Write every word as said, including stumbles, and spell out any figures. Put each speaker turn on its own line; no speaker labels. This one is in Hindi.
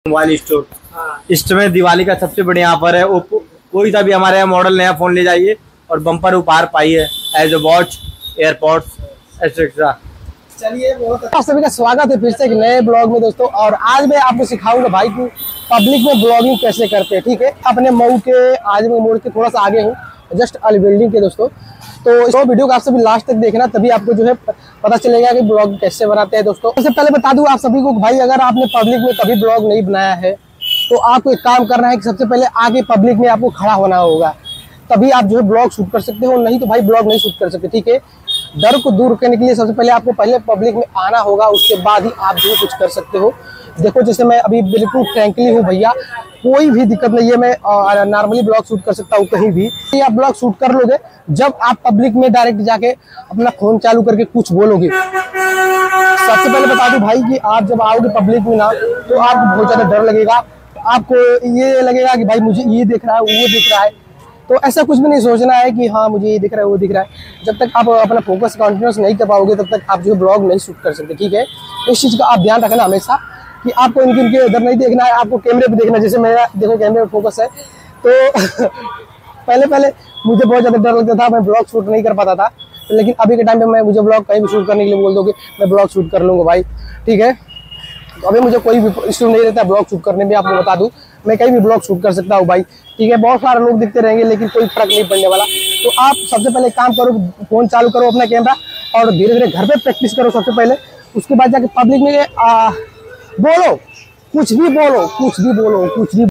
Mobile store. इस समय दिवाली का सबसे बढ़िया ऑफर है। ओप्पो कोई सा भी हमारे यहाँ मॉडल नया फोन ले जाइए और बम्पर उपहार पाइए, as a watch, AirPods etcetera.
चलिए, बहुत आप सभी का स्वागत है फिर से एक नए ब्लॉग में दोस्तों। और आज मैं आपको सिखाऊंगा भाई कि पब्लिक में ब्लॉगिंग कैसे करते हैं। ठीक है, अपने मऊ के आजमगढ़ मोड़ के थोड़ा सा आगे हूँ, जस्ट अल बिल्डिंग के दोस्तों। तो इस वीडियो को आप सभी लास्ट तक देखना, तभी आपको जो है पता चलेगा कि ब्लॉग कैसे बनाते हैं दोस्तों। सबसे पहले बता दूं आप सभी को भाई, अगर आपने पब्लिक में कभी ब्लॉग नहीं बनाया है तो आपको एक काम करना है कि सबसे पहले आगे पब्लिक में आपको खड़ा होना होगा, तभी आप जो है ब्लॉग शूट कर सकते हो, नहीं तो भाई ब्लॉग नहीं शूट कर सकते। ठीक है, डर को दूर करने के लिए सबसे पहले आपको पहले पब्लिक में आना होगा, उसके बाद ही आप जो है कुछ कर सकते हो। देखो, जैसे मैं अभी बिल्कुल फ्रैंकली हूँ भैया, कोई भी दिक्कत नहीं है, मैं नॉर्मली ब्लॉग शूट कर सकता हूँ कहीं भी। आप ब्लॉग शूट कर लोगे जब आप पब्लिक में डायरेक्ट जाके अपना फोन चालू करके कुछ बोलोगे। सबसे पहले बता दूं भाई कि आप जब आओगे पब्लिक में ना, तो आपको बहुत ज्यादा डर लगेगा, आपको ये लगेगा कि भाई मुझे ये दिख रहा है, वो दिख रहा है। तो ऐसा कुछ भी नहीं सोचना है कि हाँ मुझे ये दिख रहा है, वो दिख रहा है। जब तक आप अपना फोकस कंटिन्यूस नहीं कर पाओगे तब तक आप जो ब्लॉग नहीं शूट कर सकते। ठीक है, इस चीज़ का आप ध्यान रखना हमेशा कि आपको इनके इनके उधर नहीं देखना है, आपको कैमरे पे देखना है। जैसे मेरा देखो कैमरे पे फोकस है, तो पहले पहले मुझे बहुत ज़्यादा डर लगता था, मैं ब्लॉग शूट नहीं कर पाता था। लेकिन अभी के टाइम पे मैं मुझे ब्लॉग कहीं भी शूट करने के लिए बोल दोगे, मैं ब्लॉग शूट कर लूँगा भाई। ठीक है, तो अभी मुझे कोई भी इशू नहीं रहता ब्लॉग शूट करने में। आपको बता दूं, मैं कहीं भी ब्लॉग शूट कर सकता हूं भाई। ठीक है, बहुत सारे लोग दिखते रहेंगे लेकिन कोई फर्क नहीं पड़ने वाला। तो आप सबसे पहले काम करो, फोन चालू करो अपना कैमरा और धीरे धीरे घर पे प्रैक्टिस करो सबसे पहले। उसके बाद जाके पब्लिक में आ, बोलो, कुछ भी बोलो, कुछ भी बोलो, कुछ भी